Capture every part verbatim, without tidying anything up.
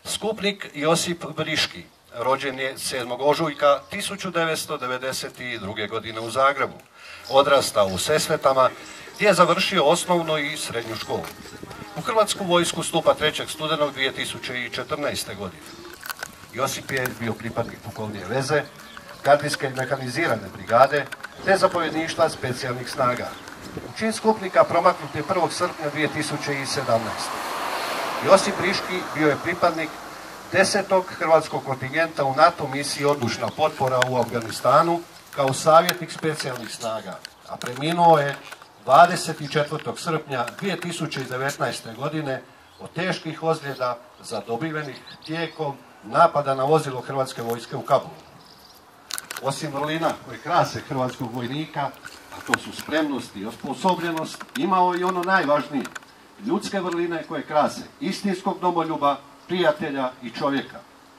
Skupnik Josip Briški rođen je sedmog ožujka tisuću devetsto devedeset druge. godine u Zagrebu. Odrastao u Sesvetama gdje je završio osnovnu i srednju školu. U Hrvatsku vojsku stupa trećeg studenog dvije tisuće četrnaeste. godine. Josip je bio pripadnik pukovnije veze, gardijske mehanizirane brigade te zapovjedništva specijalnih snaga. U čin skupnika promaknut je prvog srpnja dvije tisuće sedamnaeste. Josip Briški bio je pripadnik desetog hrvatskog kontingenta u NATO misiji Odlučna potpora u Afganistanu kao savjetnik specijalnih snaga, a preminuo je dvadeset četvrtog srpnja dvije tisuće devetnaeste. godine od teških ozljeda zadobivenih tijekom napada na vozilo Hrvatske vojske u Kabulu. Osim vrlina koje krase hrvatskog vojnika, a to su spremnost i osposobljenost, imao i ono najvažnije, ljudske vrline koje krase istinskog domoljuba, prijatelja i čovjeka.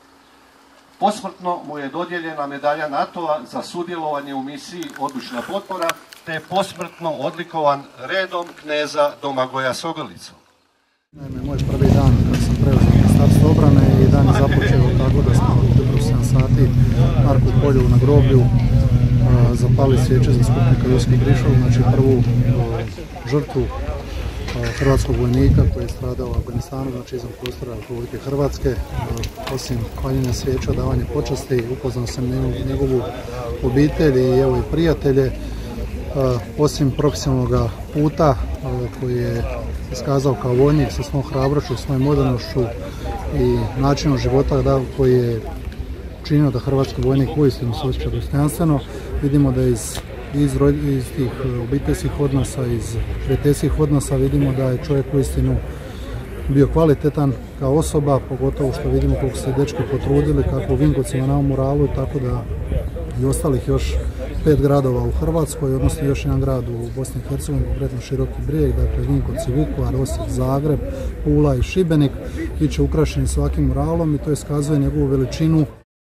Posmrtno mu je dodijeljena medalja NATO-a za sudjelovanje u misiji Odlučna potpora, te je posmrtno odlikovan redom kneza Domagoja Sogolicu. Naime, moj prvi dan kad sam preuzeo Ministarstvo obrane i dan je započeo tako da smo u sedam sati Marku polju na groblju a, zapali svijeće za skupnika Josipa Briškog, znači prvu a, žrtvu a, hrvatskog vojnika koji je stradao u Afganistanu, znači izvan prostora Republike Hrvatske. A, osim paljenja svijeća, davanje počasti, upoznao sam njegovu obitelj i evo i prijatelje. A, osim profesionalnog puta a, koji je iskazao kao vojnik sa svom hrabrošću, svojom modernošću i načinom života da, koji je činio da hrvatski vojnik uistinu se osjeća dostojanstveno. Vidimo da iz, iz, iz tih obiteljskih odnosa, iz prijateljskih odnosa vidimo da je čovjek uistinu bio kvalitetan kao osoba, pogotovo što vidimo koliko se dečki potrudili, kako u Vinkovcima na moralu, tako da i ostalih još pet gradova u Hrvatskoj, odnosno još jedan grad u Bosni i Hercegovini, konkretno Široki Brijeg, dakle Vinkovci, Vukovar, Osijek, Zagreb, Pula i Šibenik, bit će ukrašeni svakim muralom i to iskazuje njegovu veličinu.